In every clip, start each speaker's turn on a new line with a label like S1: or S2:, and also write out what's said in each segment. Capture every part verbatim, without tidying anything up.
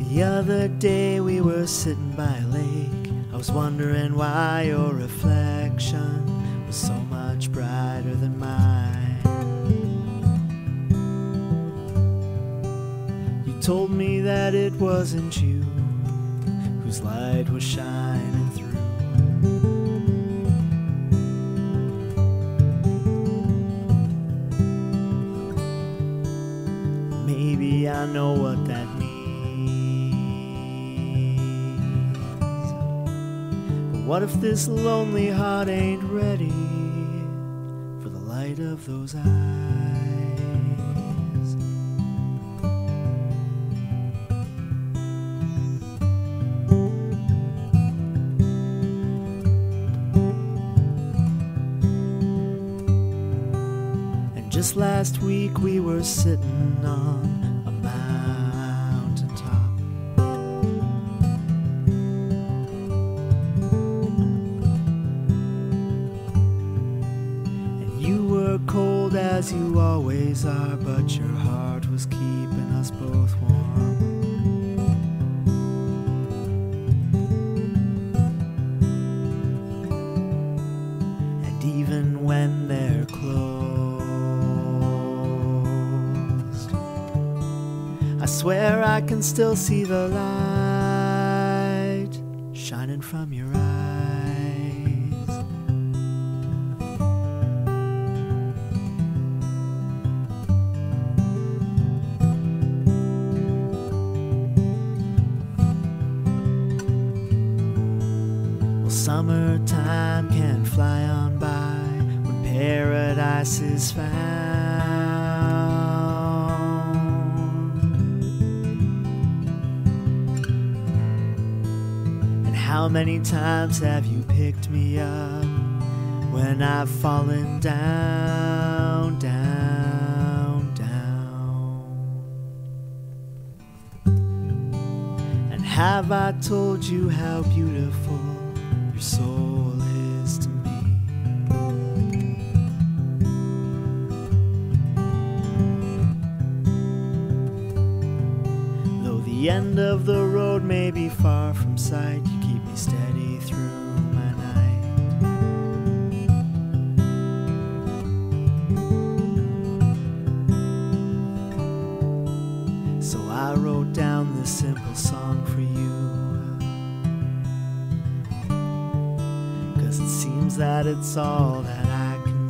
S1: The other day we were sitting by a lake. I was wondering why your reflection was so much brighter than mine. You told me that it wasn't you whose light was shining through. Maybe I know what that means. What if this lonely heart ain't ready for the light of those eyes? And just last week we were sitting on a mountaintop. Cold as you always are, but your heart was keeping us both warm. And even when they're closed, I swear I can still see the light shining from your eyes. Summertime can fly on by when paradise is found. And how many times have you picked me up when I've fallen down, down, down? And have I told you how beautiful your soul is to me? Though the end of the road may be far from sight, you keep me steady through my night. So I wrote down this simple song for you. It seems that it's all that I can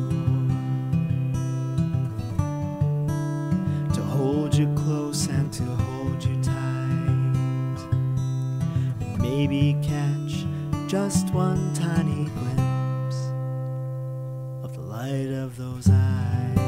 S1: do to hold you close and to hold you tight, and maybe catch just one tiny glimpse of the light of those eyes.